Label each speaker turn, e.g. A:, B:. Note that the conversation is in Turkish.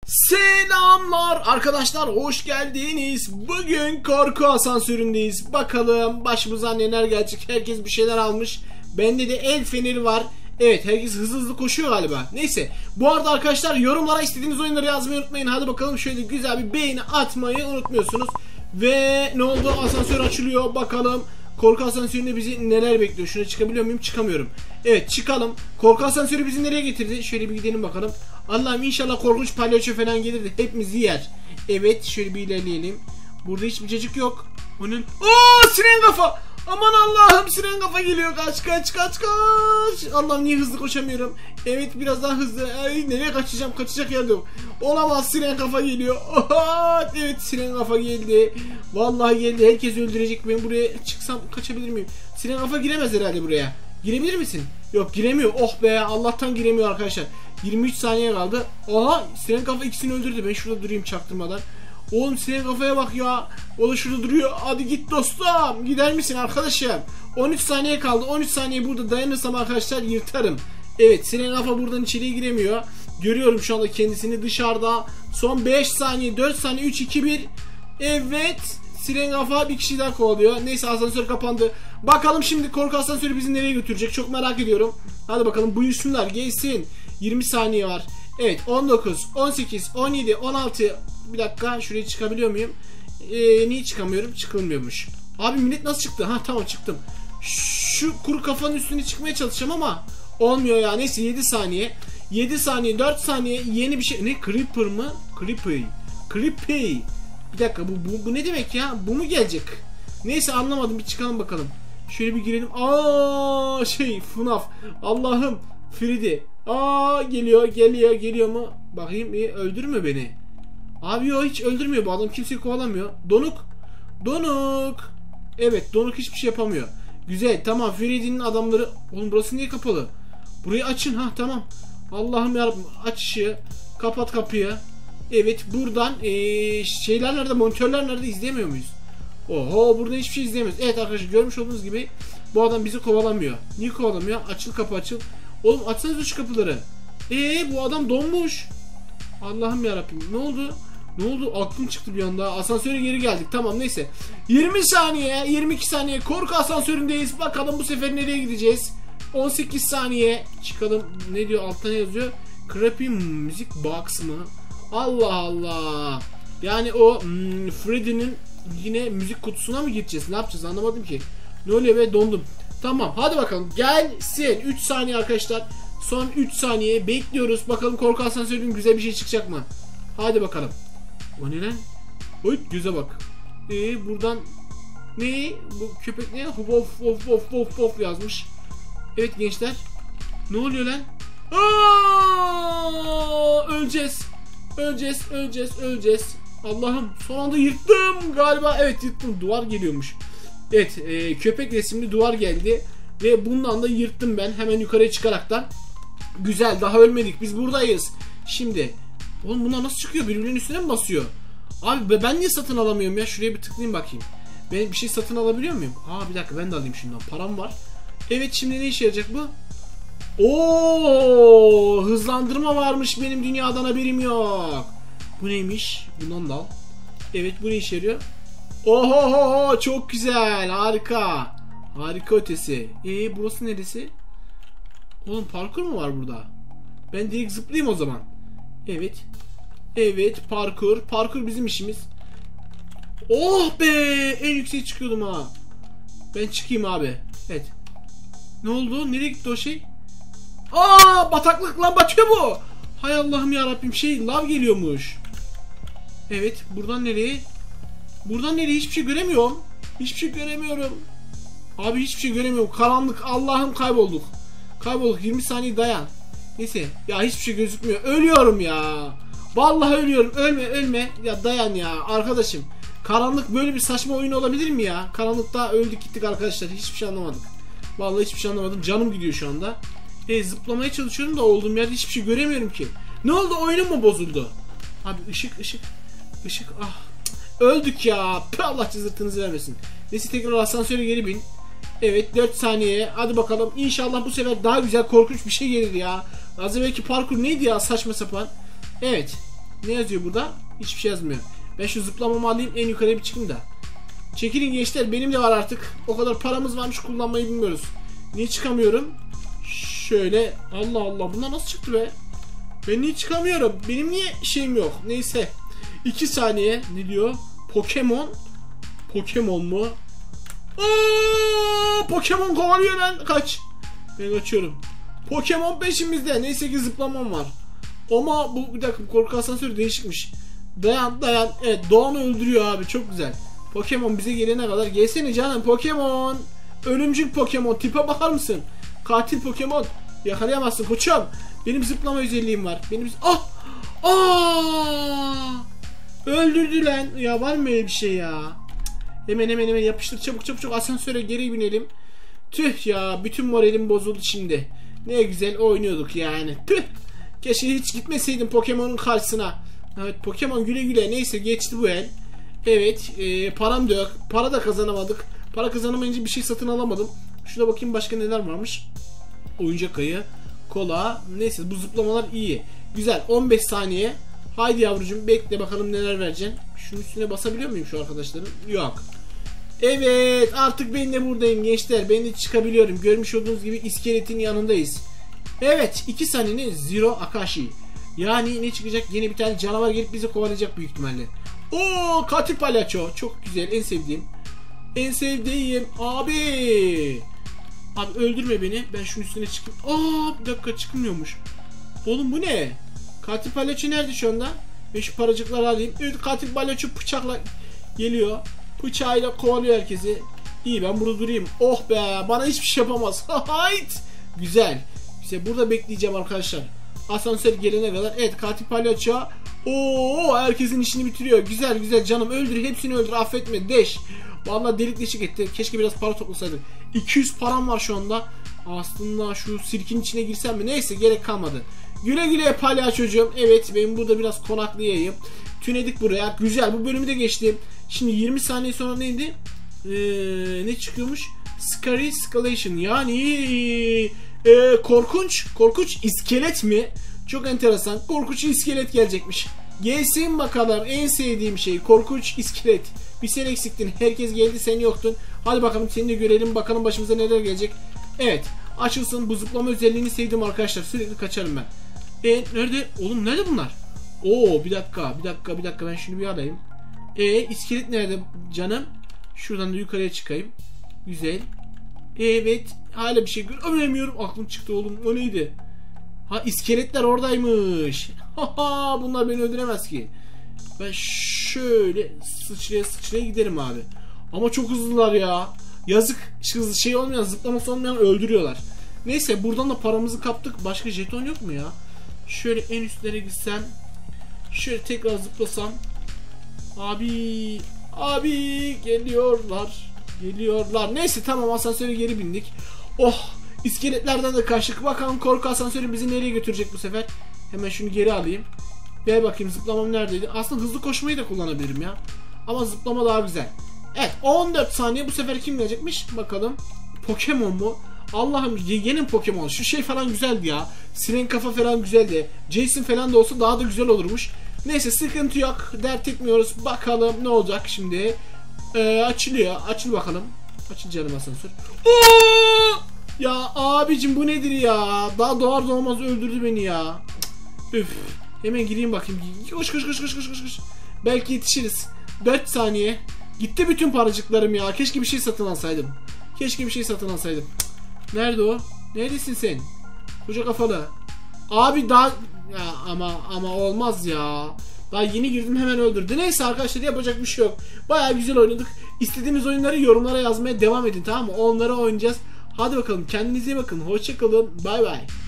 A: Selamlar arkadaşlar, hoş geldiniz. Bugün korku asansöründeyiz. Bakalım başımıza neler gelecek. Herkes bir şeyler almış. Bende de el feneri var. Evet, herkes hızlı hızlı koşuyor galiba. Neyse, bu arada arkadaşlar yorumlara istediğiniz oyunları yazmayı unutmayın. Hadi bakalım, şöyle güzel bir beğeni atmayı unutmuyorsunuz. Ve ne oldu? Asansör açılıyor. Bakalım korku asansöründe bizi neler bekliyor. Şuna çıkabiliyor muyum? Çıkamıyorum. Evet, çıkalım. Korku asansörü bizi nereye getirdi? Şöyle bir gidelim bakalım. Allah'ım, inşallah korkunç palyaço falan gelir de hepimizi yer. Evet, şöyle bir ilerleyelim. Burada hiçbir cacık yok. Onun... Ooo, siren kafa. Aman Allah'ım, siren kafa geliyor. Kaç kaç kaç kaç. Allah'ım, niye hızlı koşamıyorum? Evet, biraz daha hızlı. Ay, nereye kaçacağım? Kaçacak yer yok. Olamaz, siren kafa geliyor. Oha, evet, siren kafa geldi. Vallahi geldi. Herkes öldürecek. Ben buraya çıksam kaçabilir miyim? Siren kafa giremez herhalde buraya. Girebilir misin? Yok, giremiyor. Oh be, Allah'tan giremiyor arkadaşlar. 23 saniye kaldı. Aha, siren kafa ikisini öldürdü. Ben şurada durayım çaktırmadan. Oğlum, siren kafaya bak ya. O da şurada duruyor. Hadi git dostum. Gider misin arkadaşım? 13 saniye kaldı. 13 saniye burada dayanırsam arkadaşlar yırtarım. Evet, siren kafa buradan içeriye giremiyor. Görüyorum şu anda kendisini dışarıda. Son 5 saniye, 4 saniye, 3, 2, 1. Evet, siren kafa bir kişi daha kovalıyor. Neyse, asansör kapandı. Bakalım şimdi korku asansörü bizi nereye götürecek, çok merak ediyorum. Hadi bakalım, buyursunlar, gelsin. 20 saniye var. Evet, 19, 18, 17, 16. Bir dakika, şuraya çıkabiliyor muyum? Niye çıkamıyorum? Çıkılmıyormuş. Abi, millet nasıl çıktı? Ha, tamam, çıktım. Şu kuru kafanın üstüne çıkmaya çalışacağım ama olmuyor ya. Neyse, 7 saniye. 7 saniye, 4 saniye, yeni bir şey. Ne? Creeper mı? Creepy. Bir dakika, bu ne demek ya? Bu mu gelecek? Neyse, anlamadım, bir çıkalım bakalım. Şöyle bir girelim. Aa, FNAF. Allah'ım, Freddy. Aa, geliyor mu? Bakayım, öldürmüyor beni. Abi yok, hiç öldürmüyor bu adam, kimseyi kovalamıyor. Donuk. Evet, donuk hiçbir şey yapamıyor. Güzel, tamam. Freddy'nin adamları. Oğlum, burası niye kapalı? Burayı açın, ha, tamam. Allah'ım yarabbim, aç ışığı. Kapat kapıyı. Evet, buradan şeyler nerede, monitörler nerede, izleyemiyor muyuz? Oho, burada hiçbir şey izleyemiyoruz. Evet arkadaşlar, görmüş olduğunuz gibi bu adam bizi kovalamıyor. Niye kovalamıyor? Açıl, kapı açıl. Oğlum, açsanıza şu kapıları. Bu adam donmuş. Allah'ım yarabbim, ne oldu? Aklım çıktı bir anda. Asansöre geri geldik, tamam, neyse. 20 saniye, 22 saniye korku asansöründeyiz. Bakalım bu sefer nereye gideceğiz? 18 saniye. Çıkalım. Ne diyor altta, ne yazıyor? Creepy Music Box mı? Allah Allah. Yani o Freddy'nin yine müzik kutusuna mı gideceğiz? Ne yapacağız, anlamadım ki. Ne oluyor be, dondum. Tamam, hadi bakalım, gelsin. 3 saniye arkadaşlar. Son 3 saniye bekliyoruz. Bakalım korku asansörünün güzel bir şey çıkacak mı? Hadi bakalım. O ne lan? Oy, göze bak. Buradan ne? Bu köpek ne? Of yazmış. Evet gençler. Ne oluyor lan? Aa! Öleceğiz. Allah'ım, son anda yırttım galiba. Evet, yırttım. Duvar geliyormuş. Evet, köpek resimli duvar geldi. Ve bundan da yırttım ben. Hemen yukarıya çıkaraktan. Güzel, daha ölmedik. Biz buradayız. Şimdi. Oğlum, bunlar nasıl çıkıyor? Birbirinin üstüne mi basıyor? Abi, ben niye satın alamıyorum ya? Şuraya bir tıklayayım bakayım. Ben bir şey satın alabiliyor muyum? Aa, bir dakika, ben de alayım şundan. Param var. Evet, şimdi ne işe yarayacak bu? Oo, hızlandırma varmış, benim dünyadan haberim yok. Bu neymiş? Bundan da al. Evet, bu ne işe yarıyor? Oho, çok güzel, harika ötesi. Burası neresi? Oğlum, parkur mu var burada? Ben direkt zıplayayım o zaman. Evet, parkur bizim işimiz. Oh be, en yükseğe çıkıyordum ha. Ben çıkayım abi. Evet. Ne oldu? Nereye gitti o şey? Aa, bataklık lan, batıyor bu. Hay Allah'ım yarabbim, lav geliyormuş. Evet, buradan nereye? Hiçbir şey göremiyorum. Abi, hiçbir şey göremiyorum. Karanlık. Allah'ım, kaybolduk. 20 saniye dayan. Neyse ya, hiçbir şey gözükmüyor. Ölüyorum ya. Vallahi ölüyorum. Ölme. Ya dayan ya arkadaşım. Karanlık, böyle bir saçma oyun olabilir mi ya? Karanlıkta öldük gittik arkadaşlar. Hiçbir şey anlamadık. Vallahi hiçbir şey anlamadım. Canım gidiyor şu anda. Zıplamaya çalışıyorum da olduğum yerde hiçbir şey göremiyorum ki. Ne oldu? Oyunum mu bozuldu? Abi, ışık. Ah. Öldük ya. Allah cızırtınızı vermesin. Neyse, tekrar asansöre geri bin. Evet, 4 saniye. Hadi bakalım. İnşallah bu sefer daha güzel, korkunç bir şey gelir ya. Az evvelki parkur neydi ya, saçma sapan. Evet. Ne yazıyor burada? Hiçbir şey yazmıyor. Ben şu zıplamamı alayım, en yukarıya bir çıkayım da. Çekilin gençler, benim de var artık. O kadar paramız varmış, kullanmayı bilmiyoruz. Niye çıkamıyorum? Şöyle, Allah Allah, bunlar nasıl çıktı be? Ben niye çıkamıyorum? Benim niye şeyim yok? Neyse. 2 saniye. Ne diyor? Pokemon. Pokemon mu? Pokemon kovalıyor ben. Kaç. Ben kaçıyorum. Pokemon peşimizde. Neyse ki zıplamam var. Ama bu bir dakika, korku asansörü değişikmiş. Dayan. Evet, Doğan'ı öldürüyor abi. Çok güzel. Pokemon bize gelene kadar. Gelsene canım Pokemon. Ölümcül Pokemon. Tipe bakar mısın? Katil Pokemon. Yakalayamazsın koçum. Benim zıplama özelliğim var. Benim öldürdü lan. Ya var mı öyle bir şey ya? Hemen yapıştır, çabuk asansöre geri binelim. Tüh ya, bütün moralim bozuldu şimdi. Ne güzel oynuyorduk yani. Tüh. Keşke hiç gitmeseydim Pokemon'un karşısına. Evet, Pokemon güle güle. Neyse, geçti bu el. Evet, param da yok. Para da kazanamadık. Para kazanamayınca bir şey satın alamadım. Şuna bakayım başka neler varmış. Oyuncak ayı, kola. Neyse, bu zıplamalar iyi. Güzel, 15 saniye. Haydi yavrucuğum, bekle bakalım neler vereceksin. Şunun üstüne basabiliyor muyum şu arkadaşların? Yok. Evet, artık ben de buradayım gençler. Ben de çıkabiliyorum. Görmüş olduğunuz gibi iskeletin yanındayız. Evet, 2 saniye. Zero Akashi. Yani ne çıkacak? Yeni bir tane canavar gelip bizi kovalayacak büyük ihtimalle. Oo, katil palyaço. Çok güzel, en sevdiğim. En sevdiğim abi. Abi öldürme beni. Ben şunun üstüne çıkayım. Bir dakika, çıkmıyormuş. Oğlum bu ne? Katil palyaço nerede şu anda? Ben şu paracıkları alayım. Evet, katil palyaço bıçakla geliyor. Bıçağıyla kovalıyor herkesi. İyi, ben burada durayım. Oh be, bana hiçbir şey yapamaz. Hayt. Güzel. İşte burada bekleyeceğim arkadaşlar. Asansör gelene kadar. Evet, katil palyaço. Herkesin işini bitiriyor. Güzel canım, öldür, hepsini öldür, affetme, deş. Vallahi delik deşik etti. Keşke biraz para toplasaydık. 200 param var şu anda. Aslında şu sirkin içine girsem mi? Neyse, gerek kalmadı. Güle güle palyaçocuğum. Evet, ben burada biraz konaklayayım. Tünedik buraya. Güzel, bu bölümü de geçtim. Şimdi 20 saniye sonra neydi? Ne çıkıyormuş? Scary Escalation. Yani korkunç iskelet mi? Çok enteresan. Korkunç iskelet gelecekmiş. Gelsin bakalım, en sevdiğim şey korkunç iskelet. Bir sen eksiktin, herkes geldi, sen yoktun. Hadi bakalım, seni de görelim, bakalım başımıza neler gelecek. Evet, açılsın. Bu zıplama özelliğini sevdim arkadaşlar, sürekli kaçarım ben. Nerede? Oğlum nerede bunlar? Bir dakika, ben şunu bir alayım. İskelet nerede canım? Şuradan da yukarıya çıkayım. Güzel. Evet, hala bir şey göremiyorum. Aklım çıktı oğlum, o neydi? Ha, iskeletler oradaymış. Bunlar beni öldüremez ki. Ben şöyle sıçraya giderim abi. Ama çok hızlılar ya. Yazık, şey olmayan, zıplaması olmayan öldürüyorlar. Neyse, buradan da paramızı kaptık. Başka jeton yok mu ya? Şöyle en üstlere gitsem. Şöyle tekrar zıplasam. Abi geliyorlar. Neyse, tamam, asansöre geri bindik. İskeletlerden de kaçtık. Bakalım korku asansörü bizi nereye götürecek bu sefer. Hemen şunu geri alayım. Ver bakayım, zıplamam neredeydi? Aslında hızlı koşmayı da kullanabilirim ya. Ama zıplama daha güzel. Evet, 14 saniye, bu sefer kim gelecekmiş? Bakalım. Pokemon mu? Allah'ım, yeni Pokemon. Şu şey falan güzeldi ya. Siren kafa falan güzeldi. Jason falan da olsa daha da güzel olurmuş. Neyse, sıkıntı yok. Dert etmiyoruz. Bakalım ne olacak şimdi. Açılıyor. Açıl bakalım. Açıl canım asansör. Ya abicim, bu nedir ya? Daha doğar doğmaz öldürdü beni ya. Üf. Hemen gireyim bakayım. Koş. Belki yetişiriz. 4 saniye. Gitti bütün paracıklarım ya. Keşke bir şey satın alsaydım. Nerede o? Neredesin sen? Koca kafalı. Abi daha... Ya ama olmaz ya. Daha yeni girdim, hemen öldürdü. Neyse arkadaşlar, yapacak bir şey yok. Bayağı güzel oynadık. İstediğiniz oyunları yorumlara yazmaya devam edin, tamam mı? Onları oynayacağız. Hadi bakalım, kendinize iyi bakın. Hoşça kalın. Bay bay.